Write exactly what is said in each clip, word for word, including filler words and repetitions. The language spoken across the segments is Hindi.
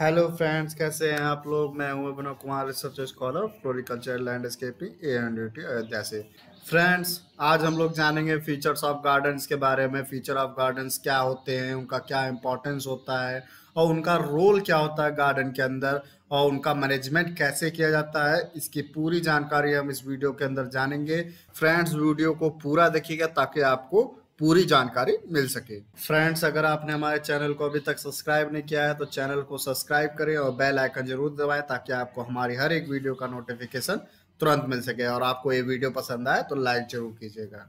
हेलो फ्रेंड्स, कैसे हैं आप लोग। मैं हूं Abhinav Kumar, research scholar floriculture landscaping A and ड्यूटी अयोध्या से। फ्रेंड्स, आज हम लोग जानेंगे फीचर्स ऑफ गार्डन्स के बारे में। फीचर ऑफ गार्डन्स क्या होते हैं, उनका क्या इंपॉर्टेंस होता है और उनका रोल क्या होता है गार्डन के अंदर, और उनका मैनेजमेंट कैसे किया जाता है। इसकी पूरी जानकारी हम इस वीडियो के अंदर जानेंगे। फ्रेंड्स, वीडियो को पूरा देखिएगा ताकि आपको पूरी जानकारी मिल सके। फ्रेंड्स, अगर आपने हमारे चैनल को अभी तक सब्सक्राइब नहीं किया है तो चैनल को सब्सक्राइब करें और बेल आइकन जरूर दबाएं ताकि आपको हमारी हर एक वीडियो का नोटिफिकेशन तुरंत मिल सके। और आपको ये वीडियो पसंद आए तो लाइक जरूर कीजिएगा।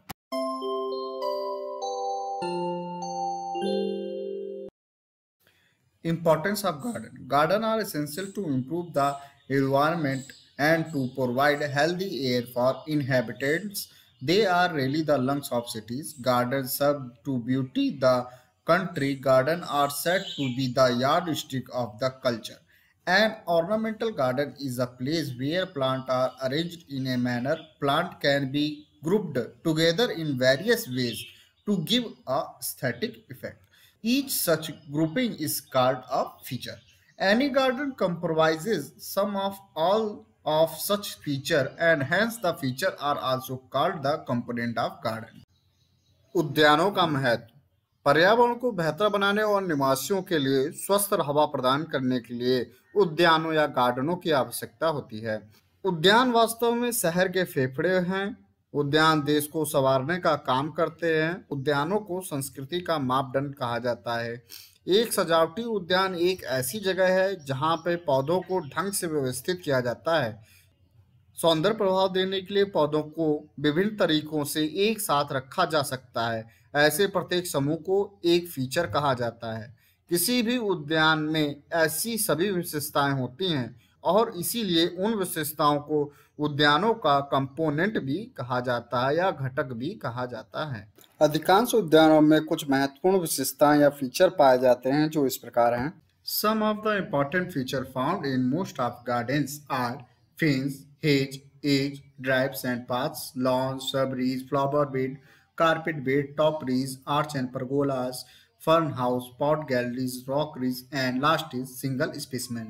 Importance of garden. Garden are essential to improve the environment and to provide healthy air for inhabitants. They are really the lungs of cities. Gardens serve to beauty the country. Garden are said to be the yardstick of the culture. An ornamental garden is a place where plants are arranged in a manner. Plant can be grouped together in various ways to give a aesthetic effect. Each such grouping is called a feature. Any garden comprises some of all of such feature and hence the feature are also called the component of garden. उद्यानों का महत्व। पर्यावरण को बेहतर बनाने और निवासियों के लिए स्वस्थ हवा प्रदान करने के लिए उद्यानों या गार्डनों की आवश्यकता होती है। उद्यान वास्तव में शहर के फेफड़े हैं। उद्यान देश को संवारने का काम करते हैं। उद्यानों को संस्कृति का मापदंड कहा जाता है। एक सजावटी उद्यान एक ऐसी जगह है जहां पे पौधों को ढंग से व्यवस्थित किया जाता है। सौंदर्य प्रभाव देने के लिए पौधों को विभिन्न तरीकों से एक साथ रखा जा सकता है। ऐसे प्रत्येक समूह को एक फीचर कहा जाता है। किसी भी उद्यान में ऐसी सभी विशेषताएं होती हैं और इसीलिए उन विशेषताओं को उद्यानों का कंपोनेंट भी कहा जाता है या घटक भी कहा जाता है। अधिकांश उद्यानों में कुछ महत्वपूर्ण विशेषताएं या फीचर पाए जाते हैं जो इस प्रकार हैं। Some of the important features found in most of gardens are fence, hedge, edge, drives and paths, lawns, shrubberies, flower bed, carpet bed, topiaries, arch and pergolas, fern house, pot galleries, rockeries, and last is single specimen.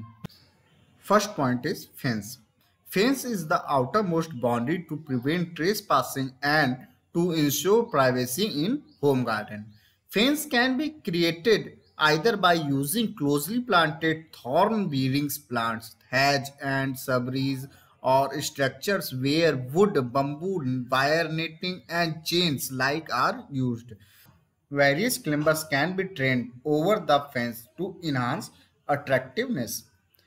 First point is fence. Fence is the outermost boundary to prevent trespassing and to ensure privacy in home garden. Fence can be created either by using closely planted thorn-bearing plants, hedge and shrubberies, or structures where wood, bamboo, wire netting, and chains like are used. Various climbers can be trained over the fence to enhance attractiveness.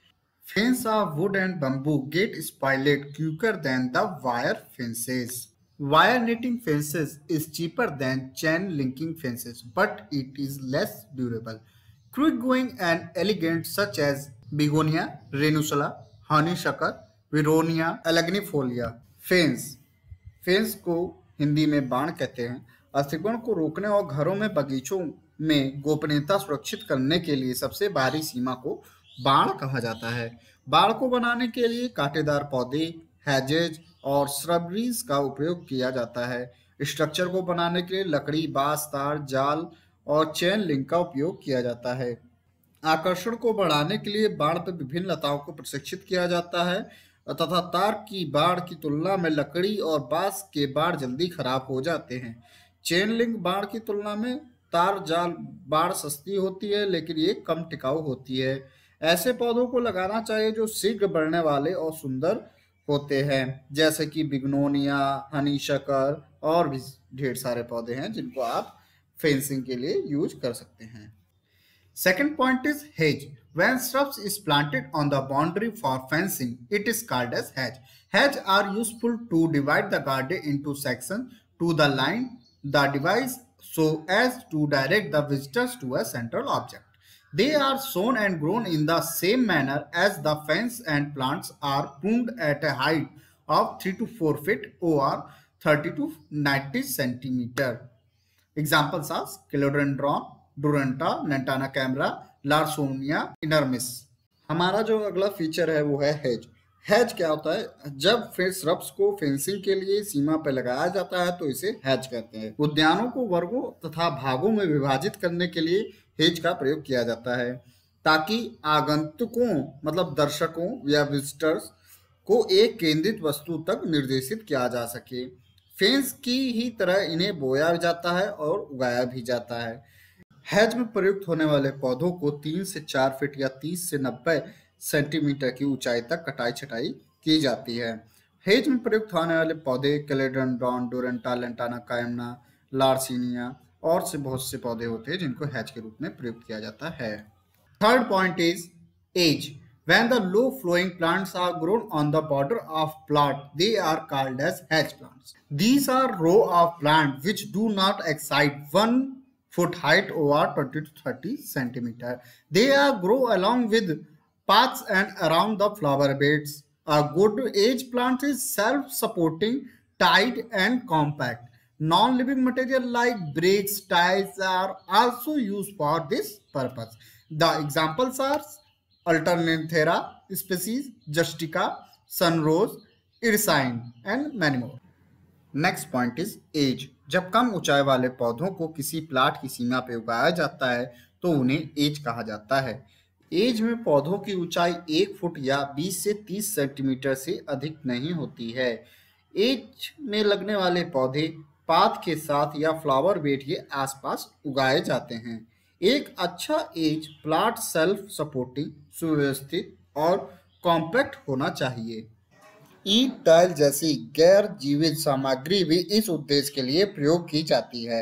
Fence of wood and bamboo get spoiled quicker than the wire fences. Wire netting fences is cheaper than chain linking fences, but it is less durable. Quick going and elegant such as begonia, renusula, honeysuckle, Vernonia, elaeagnifolia. Fence fence को हिंदी में बाण कहते हैं। अतिक्रमण को रोकने और घरों में बगीचों में गोपनीयता सुरक्षित करने के लिए सबसे बाहरी सीमा को बाण कहा जाता है। बाण को बनाने के लिए कांटेदार पौधे, हैजेज और श्रबरीज का उपयोग किया जाता है। स्ट्रक्चर को बनाने के लिए लकड़ी, बांस, तार, जाल और चेन लिंक का उपयोग किया जाता है। आकर्षण को बढ़ाने के लिए बाण पर विभिन्न लताओं को प्रशिक्षित किया जाता है तथा तार की बाड़ की तुलना में लकड़ी और बांस के बाड़ जल्दी खराब हो जाते हैं। चेन लिंक बाड़ की तुलना में तार जाल बाड़ सस्ती होती है लेकिन ये कम टिकाऊ होती है। ऐसे पौधों को लगाना चाहिए जो शीघ्र बढ़ने वाले और सुंदर होते हैं, जैसे कि बिग्नोनिया, हनीशकर और भी ढेर सारे पौधे हैं जिनको आप फेंसिंग के लिए यूज कर सकते हैं। Second point is hedge. When shrubs is planted on the boundary for fencing, it is called as hedge. Hedge are useful to divide the garden into sections to the line the device so as to direct the visitors to a central object. They are sown and grown in the same manner as the fence, and plants are pruned at a height of three to four feet or thirty to ninety centimeter. Examples are Philodendron, Duranta, Lantana camara, Lawsonia inermis. हमारा जो अगला फीचर है वो है हेज। हेज क्या होता है? जब श्रब्स को फेंसिंग के लिए सीमा पर लगाया जाता है तो इसे हेज कहते हैं। उद्यानों को वर्गों तथा भागों में विभाजित करने के लिए हेज का प्रयोग किया जाता है ताकि आगंतुकों मतलब दर्शकों या विजिटर्स को एक केंद्रित वस्तु तक निर्देशित किया जा सके। फेंस की ही तरह इन्हें बोया जाता है और उगाया भी जाता है। हेज में प्रयुक्त होने वाले पौधों को तीन से चार फीट या तीस से नब्बे सेंटीमीटर की ऊंचाई तक कटाई छटाई की जाती है। हेज में प्रयुक्त होने वाले पौधे कैलेडोनिडन, डोरेंटा, लेंटाना, कायमना, लार्सिनिया और से बहुत से पौधे होते हैं जिनको हेज के रूप में प्रयुक्त किया जाता है। Third point is age. When the low flowing plants are grown on the border of plot, they are called as hedge plants. These are row of plants which do not exceed one foot height over twenty to thirty centimeter. They are grow along with paths and around the flower beds. A good age plant is self-supporting, tight and compact. Non-living material like bricks, tiles are also used for this purpose. The examples are Alternanthera species, Justica, Sunrose, Irisine and many more. Next point is edge. जब कम ऊंचाई वाले पौधों को किसी प्लाट की सीमा पर उगाया जाता है तो उन्हें एज कहा जाता है। एज में पौधों की ऊंचाई एक फुट या बीस से तीस सेंटीमीटर से अधिक नहीं होती है। एज में लगने वाले पौधे पात के साथ या फ्लावर बेड के आसपास उगाए जाते हैं। एक अच्छा एज प्लांट सेल्फ सपोर्टिंग, सुव्यवस्थित और कॉम्पैक्ट होना चाहिए। ईंट, टाइल जैसी गैर जीवित सामग्री भी इस उद्देश्य के लिए प्रयोग की जाती है।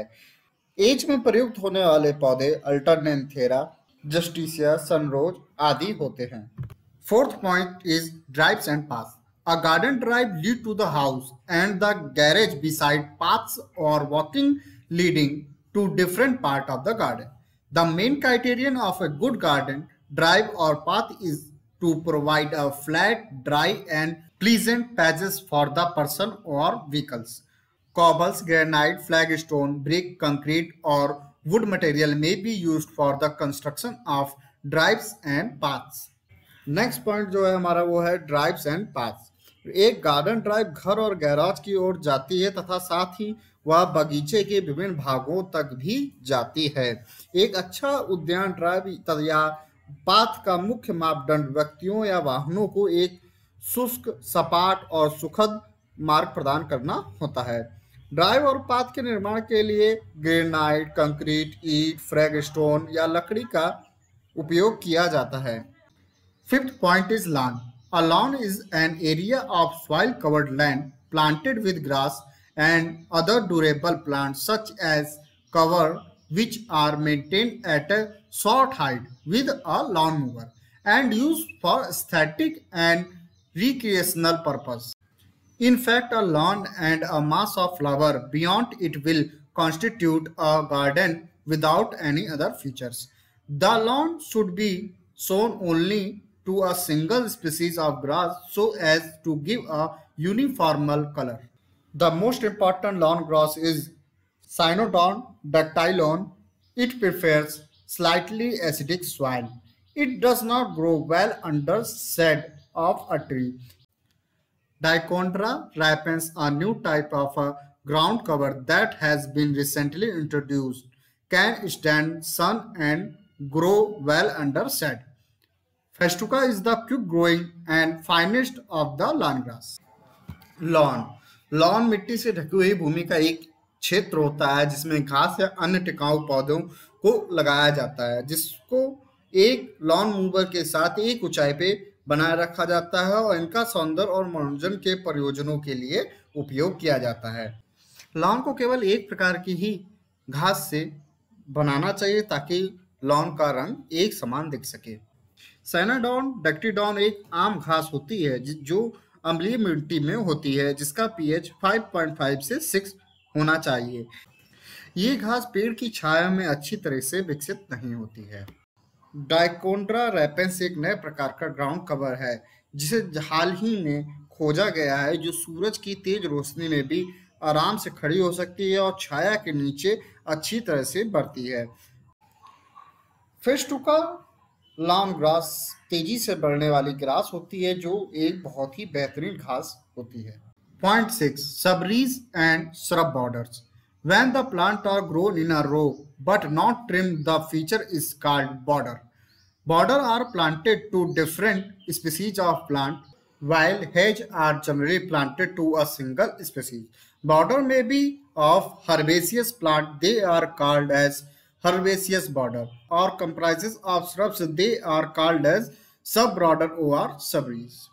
एज में प्रयुक्त होने वाले पौधे अल्टरनेंथेरा, जस्टिसिया, सनरोज आदि होते हैं। Fourth point is drives and paths. A garden drive lead to the house and the garage beside paths or walking leading to different part of the garden. The main criterion of a good garden drive or path is to provide a flat, dry and pleasant passage for the person or vehicles. Cobbles, granite, flagstone, brick, concrete or wood material may be used for the construction of drives and paths. Next point जो है हमारा वो है ड्राइव्स एंड पाथ्स। एक गार्डन ड्राइव घर और गैराज की ओर जाती है तथा साथ ही वह बगीचे के विभिन्न भागों तक भी जाती है। एक अच्छा उद्यान ड्राइव या पाथ का मुख्य मापदंड व्यक्तियों या वाहनों को एक शुष्क, सपाट और सुखद मार्ग प्रदान करना होता है। ड्राइव और पाथ के निर्माण के लिए ग्रेनाइट, कंक्रीट, ईंट, फ्लैगस्टोन या लकड़ी का उपयोग किया जाता है। Fifth point is lawn. A lawn is an area of soil-covered land planted with grass and other durable plants such as cover, which are maintained at a short height with a lawn mower and used for aesthetic and recreational purpose. In fact, a lawn and a mass of flower beyond it will constitute a garden without any other features. The lawn should be sown only to a single species of grass so as to give a uniform color. The most important lawn grass is Cynodon dactylon. It prefers slightly acidic soil. It does not grow well under shade of a tree. Dichondra ripens, a new type of a ground cover that has been recently introduced, can stand sun and grow well under shade. Festuca is the quick growing and finest of the lawn grass. Lawn lawn मिट्टी से ढकी हुई भूमि का एक क्षेत्र होता है जिसमें घास या अन्य टिकाऊ पौधों को लगाया जाता है, जिसको एक लॉन मूवर के साथ एक ऊंचाई पे बनाए रखा जाता है और इनका सौंदर्य और मनोरंजन के प्रयोजनों के लिए उपयोग किया जाता है। लॉन को केवल एक प्रकार की ही घास से बनाना चाहिए ताकि लॉन का रंग एक समान दिख सके। साइनाडोन डैक्टिडोन एक आम घास होती है जो अम्लीय मिट्टी में होती है, जिसका पीएच पाँच पॉइंट पाँच से छह होना चाहिए। ये घास पेड़ की छाया में अच्छी तरह से विकसित नहीं होती है। डाइकोंड्रा रेपेंस एक नए प्रकार का ग्राउंड कवर है जिसे हाल ही में खोजा गया है, जो सूरज की तेज रोशनी में भी आराम से खड़ी हो सकती है और छाया के नीचे अच्छी तरह से बढ़ती है। फेस्टुका लॉन ग्रास तेजी से बढ़ने वाली ग्रास होती है जो एक बहुत ही बेहतरीन घास होती है। Point six, shrubberies and shrub borders. When the plant are grown in a row but not trimmed, the feature is called border. Border are planted to different species of plant, while hedge are generally planted to a single species. Border may be of herbaceous plant, they are called as herbaceous border, or comprises of shrubs, they are called as sub-border or shrubberies.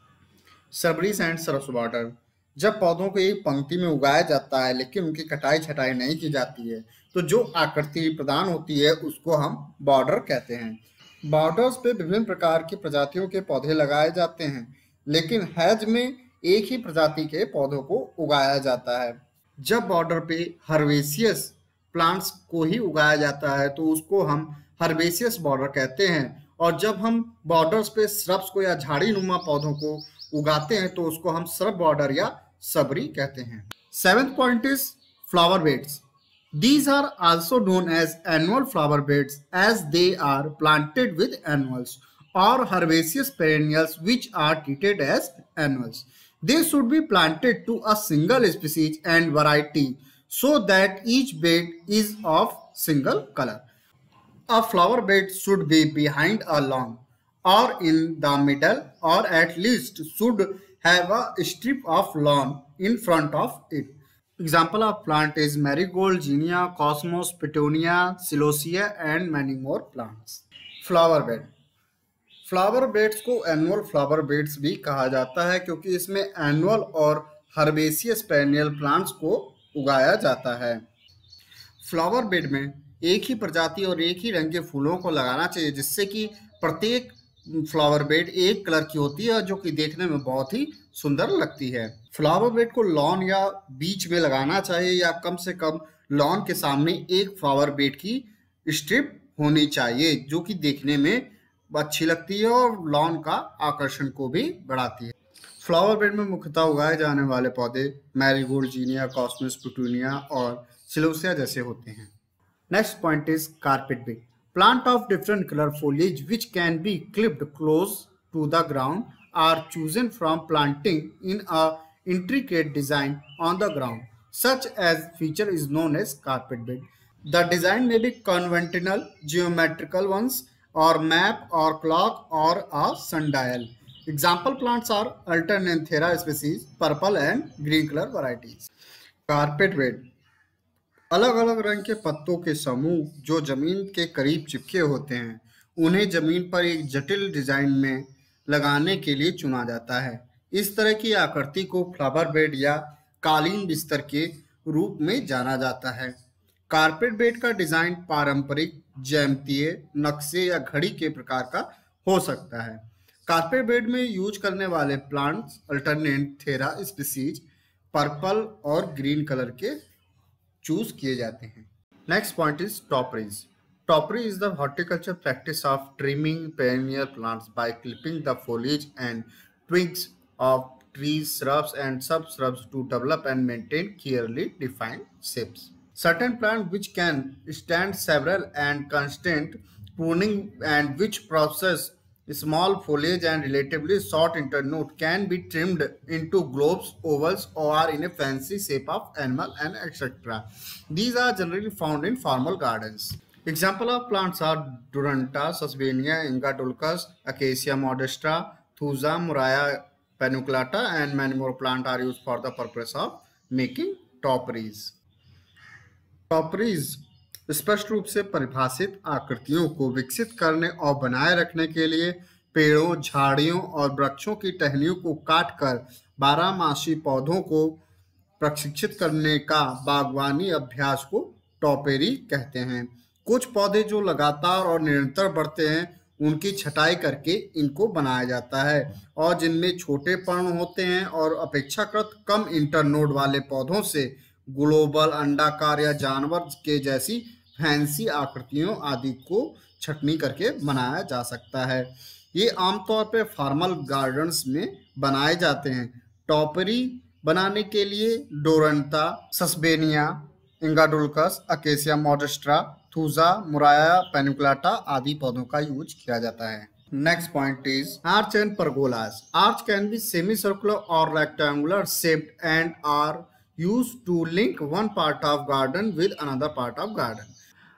Shrubberies and shrubs border. जब पौधों को एक पंक्ति में उगाया जाता है लेकिन उनकी कटाई छटाई नहीं की जाती है तो जो आकृति प्रदान होती है उसको हम बॉर्डर कहते हैं। बॉर्डर्स पे विभिन्न प्रकार की प्रजातियों के पौधे लगाए जाते हैं लेकिन हैज में एक ही प्रजाति के पौधों को उगाया जाता है। जब बॉर्डर पे हर्बेसियस प्लांट्स को ही उगाया जाता है तो उसको हम हर्बेसियस बॉर्डर कहते हैं और जब हम बॉर्डर्स पे श्रब्स को या झाड़ी नुमा पौधों को उगाते हैं तो उसको हम श्रब बॉर्डर या सबरी कहते हैं। Seventh point is flower beds. These are also known as annual flower beds as they are planted with annuals or herbaceous perennials which are treated as annuals. They should be planted to a single species and variety so that each bed is of single color. A flower bed should be behind a lawn or in the middle or at least should have a strip of lawn in front of it. Example of plant is marigold, zinnia, cosmos, petunia, celosia and many more plants. Flower bed. Flower beds को एनुअल फ्लावर बेड्स भी कहा जाता है क्योंकि इसमें एनुअल और हर्बेसियस पेरेनियल प्लांट्स को उगाया जाता है। फ्लावर बेड में एक ही प्रजाति और एक ही रंग के फूलों को लगाना चाहिए जिससे कि प्रत्येक फ्लावर बेड एक कलर की होती है जो कि देखने में बहुत ही सुंदर लगती है। फ्लावर बेड को लॉन या बीच में लगाना चाहिए या कम से कम लॉन के सामने एक फ्लावर बेड की स्ट्रिप होनी चाहिए जो कि देखने में अच्छी लगती है और लॉन का आकर्षण को भी बढ़ाती है। फ्लावर बेड में मुख्यतः उगाए जाने वाले पौधे मैरीगोल्ड, जीनिया, कॉस्मोस, पेटूनिया और सिलोसिया जैसे होते हैं। Next point is carpet bed. Plant of different color foliage which can be clipped close to the ground are chosen from planting in a intricate design on the ground. Such as feature is known as carpet bed. The design may be conventional, geometrical ones, or map, or clock, or a sundial. Example plants are Alternanthera species, purple and green color varieties. Carpet bed. अलग अलग रंग के पत्तों के समूह जो जमीन के करीब चिपके होते हैं उन्हें जमीन पर एक जटिल डिजाइन में लगाने के लिए चुना जाता है। इस तरह की आकृति को फ्लावर बेड या कालीन बिस्तर के रूप में जाना जाता है। कारपेट बेड का डिजाइन पारंपरिक, ज्यामितीय, नक्शे या घड़ी के प्रकार का हो सकता है। कारपेट बेड में यूज करने वाले प्लांट्स अल्टरनेंथेरा स्पीसीज पर्पल और ग्रीन कलर के चूज किए जाते हैं। Next point is topiaries. Topiary is the horticulture practice of trimming perennial plants by clipping the foliage and twigs of trees, shrubs and sub-shrubs to develop and maintain clearly defined shapes. Certain plants which can stand several and constant pruning and which process small foliage and relatively short internode can be trimmed into globes, ovals or in a fancy shape of animal and et cetera. These are generally found in formal gardens. Example of plants are Duranta, Susbania, Inga dulcus, Acacia modestra, Thuja, Muraya paniculata and many more plants are used for the purpose of making topiaries. Topiaries स्पष्ट रूप से परिभाषित आकृतियों को विकसित करने और बनाए रखने के लिए पेड़ों, झाड़ियों और वृक्षों की टहनियों को काटकर बारहमासी पौधों को प्रशिक्षित करने का बागवानी अभ्यास को टॉपेरी कहते हैं। कुछ पौधे जो लगातार और निरंतर बढ़ते हैं उनकी छटाई करके इनको बनाया जाता है और जिनमें छोटे पर्ण होते हैं और अपेक्षाकृत कम इंटरनोड वाले पौधों से ग्लोबल, अंडाकार या जानवर के जैसी फैंसी आकृतियों आदि को छटनी करके बनाया जा सकता है। ये आमतौर पर फॉर्मल गार्डन्स में बनाए जाते हैं। टॉपरी बनाने के लिए डोरंता, सस्बेनिया, इंगाडुल्कस, अकेसिया मॉडेस्ट्रा, थूजा, मुराया पैनिकुलाटा आदि पौधों का यूज किया जाता है। Next point is arch and pergolas. Arch can be semi circular और rectangular shaped and are used to link one part of garden with another part of garden.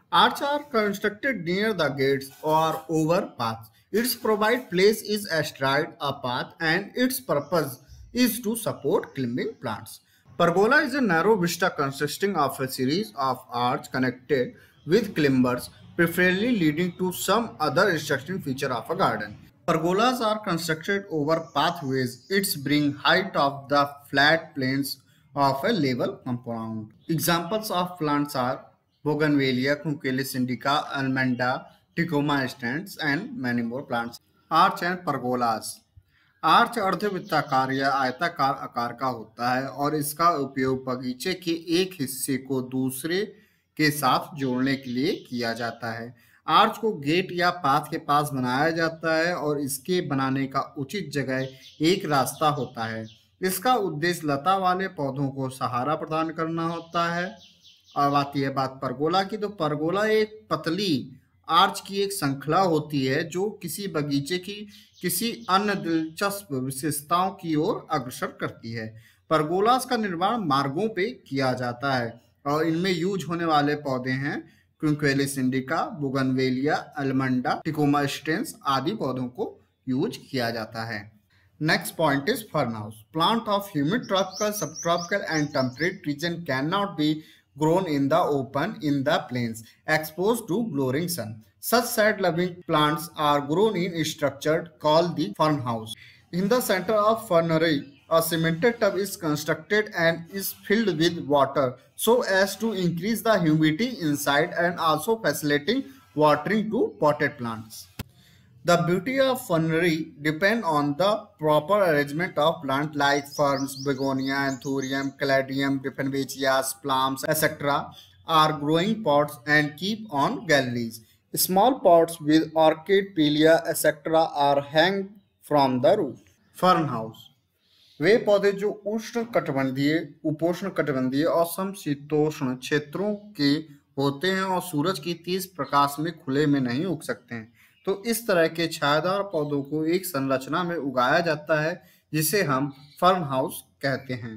Arches are constructed near the gates or over paths. Its provide place is astride a path and its purpose is to support climbing plants. Pergola is a narrow vista consisting of a series of arches connected with climbers, preferably leading to some other interesting feature of a garden. Pergolas are constructed over pathways. It's bring height of the flat plains of a level compound. Examples of plants are Bougainvillea, Quinquelis indica, Almanda, Tecoma stands, and many more plants. Arch and pergolas. Arch अर्धवृत्ताकार या आयताकार आकार का होता है और इसका उपयोग बगीचे के एक हिस्से को दूसरे के साथ जोड़ने के लिए किया जाता है। आर्च को गेट या पाथ के पास बनाया जाता है और इसके बनाने का उचित जगह एक रास्ता होता है। इसका उद्देश्य लता वाले पौधों को सहारा प्रदान करना होता है। अब आती है बात परगोला की, तो परगोला एक पतली आर्च की एक श्रृंखला होती है जो किसी बगीचे की किसी अन्य दिलचस्प विशेषताओं की ओर अग्रसर करती है। परगोलास का निर्माण मार्गों पे किया जाता है और इनमें यूज होने वाले पौधे हैं quisqualis indica, bougainvillea, allamanda, tecoma stans आदि पौधों को यूज किया जाता है। Next point is fern house. Plant of humid tropical, subtropical and temperate region cannot be grown in the open in the plains exposed to glowing sun. Such shade-loving plants are grown in structure called the fern house. In the center of fernery, a cemented tub is constructed and is filled with water so as to increase the humidity inside and also facilitating watering to potted plants. The beauty of fernery depends on the proper arrangement of plants like ferns, begonia, anthurium, caladium, diffenbachias, plums, et cetera are growing pots and keep on galleries. Small pots with orchid, pilia, et cetera are hanged from the roof. Fern house वे पौधे जो उष्ण कटिबंधीय, उपोष्ण कटिबंधीय और समशीतोष्ण क्षेत्रों के होते हैं और सूरज की तेज प्रकाश में खुले में नहीं उग सकते हैं, तो इस तरह के छायादार पौधों को एक संरचना में उगाया जाता है जिसे हम फर्न हाउस कहते हैं।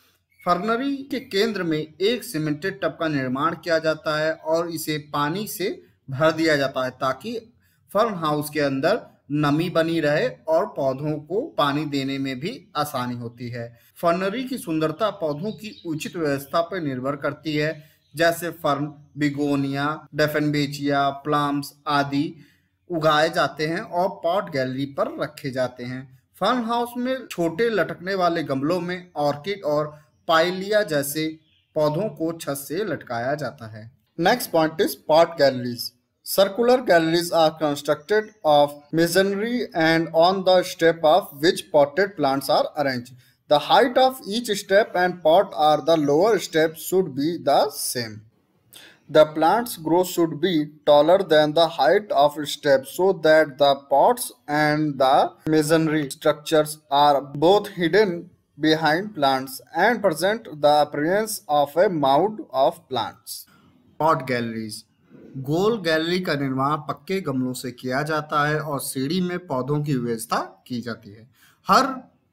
फर्नरी के केंद्र में एक सीमेंटेड टब का निर्माण किया जाता है और इसे पानी से भर दिया जाता है ताकि फर्न हाउस के अंदर नमी बनी रहे और पौधों को पानी देने में भी आसानी होती है। फर्नरी की सुंदरता पौधों की उचित व्यवस्था पर निर्भर करती है, जैसे फर्न, बिगोनिया, डेफेनबेचिया, प्लम्स आदि उगाए जाते हैं और पॉट गैलरी पर रखे जाते हैं। फर्न हाउस में छोटे लटकने वाले गमलों में ऑर्किड और पाइलिया जैसे पौधों को छत से लटकाया जाता है। Next point is pot galleries. Circular galleries are constructed of masonry and on the step of which potted plants are arranged. The height of each step and pot or the lower step should be the same. The plant's growth should be taller than the height of steps so that the pots and the masonry structures are both hidden behind plants and present the appearance of a mound of plants. Pot galleries गोल गैलरी का निर्माण पक्के गमलों से किया जाता है और सीढ़ी में पौधों की व्यवस्था की जाती है। हर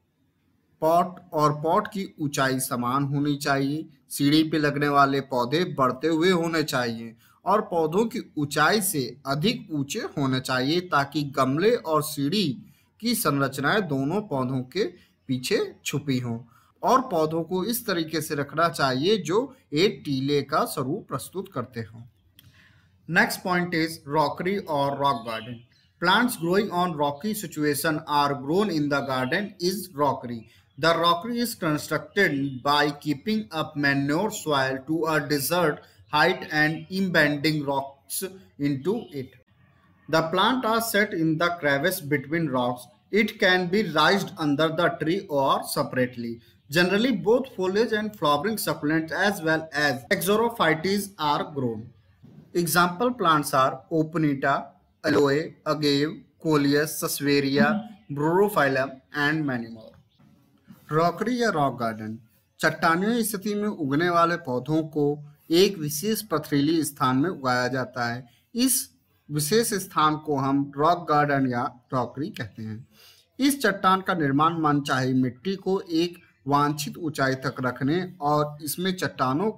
पॉट और पॉट की ऊंचाई समान होनी चाहिए। सीढ़ी पे लगने वाले पौधे बढ़ते हुए होने चाहिए और पौधों की ऊंचाई से अधिक ऊंचे होने चाहिए ताकि गमले और सीढ़ी की संरचनाएं दोनों पौधों के पीछे छुपी हों और पौधों को इस तरीके से रखना चाहिए जो एक टीले का स्वरूप प्रस्तुत करते हों। Next point is rockery or rock garden. Plants growing on rocky situation are grown in the garden is rockery. The rockery is constructed by keeping up manure soil to a desert height and embedding rocks into it. The plants are set in the crevice between rocks. It can be raised under the tree or separately. Generally, both foliage and flowering succulents as well as xerophytes are grown. Example plants are Opunita, Aloe, Agave, Coleus, Sassafras, Brophyllum and many more. Rockery या रॉक गार्डन चट्टानी स्थिति में उगने वाले पौधों को एक विशेष पथरीली स्थान में उगाया जाता है। इस विशेष स्थान को हम रॉक गार्डन या रॉकरी कहते हैं। इस चट्टान का निर्माण मनचाही मिट्टी को एक वांछित ऊंचाई तक रखने और इसमें चट्टानों को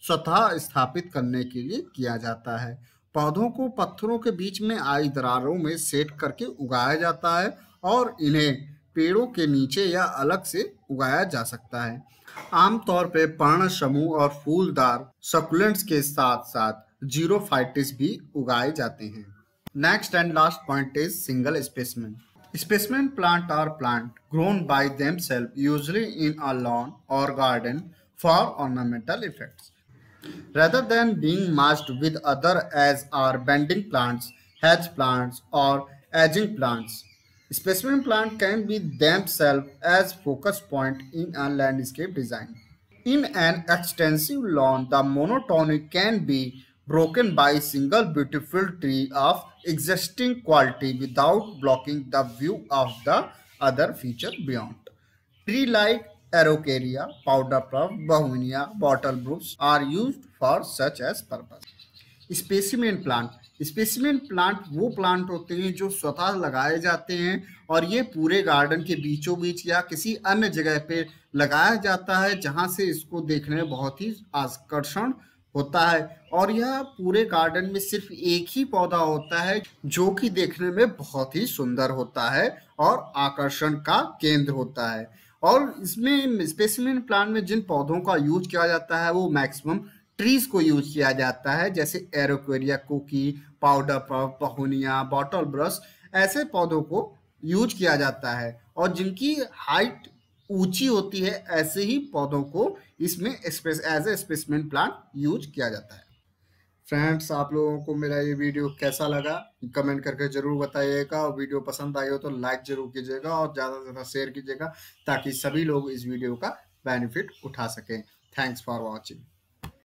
स्वतः स्थापित करने के लिए किया जाता है। पौधों को पत्थरों के बीच में आई दरारों में सेट करके उगाया जाता है और इन्हें पेड़ों के नीचे या अलग से उगाया जा सकता है। आमतौर पे पर्ण समूह और फूलदार सकुलेंट्स के साथ साथ जीरोफाइटिस भी उगाए जाते हैं। Next and last point is single specimen. Specimen plant are plant grown by themselves, usually in a lawn or garden for ornamental effects. Rather than being matched with other as are bending plants, hedge plants, or edging plants. Specimen plant can be themselves as focus point in a landscape design. In an extensive lawn, the monotony can be broken by a single beautiful tree of existing quality without blocking the view of the other feature beyond. Tree like Araucaria, powder puff, Bahunia, bottle brooks are used for such as purpose. Specimen plant specimen plant वो प्लांट होते हैं जो स्वतः लगाए जाते हैं और ये पूरे गार्डन के बीचों बीच या किसी अन्य जगह पे लगाया जाता है जहां से इसको देखने में बहुत ही आकर्षण होता है और यह पूरे गार्डन में सिर्फ एक ही पौधा होता है जो कि देखने में बहुत ही सुंदर होता है और आकर्षण का केंद्र होता है। और इसमें स्पेसिमेन प्लांट में जिन पौधों का यूज किया जाता है वो मैक्सिमम ट्रीज को यूज किया जाता है, जैसे एरोक्वेरिया, कोकी, पाउडर पफ, पहुनिया, बॉटल ब्रश, ऐसे पौधों को यूज किया जाता है और जिनकी हाइट ऊंची होती है ऐसे ही पौधों को इसमें as a specimen plant use किया जाता है। फ्रेंड्स, आप लोगों को मेरा ये वीडियो कैसा लगा कमेंट करके जरूर बताइएगा और वीडियो पसंद आई हो तो लाइक जरूर कीजिएगा और ज़्यादा से ज़्यादा शेयर कीजिएगा ताकि सभी लोग इस वीडियो का बेनिफिट उठा सकें। Thanks for watching.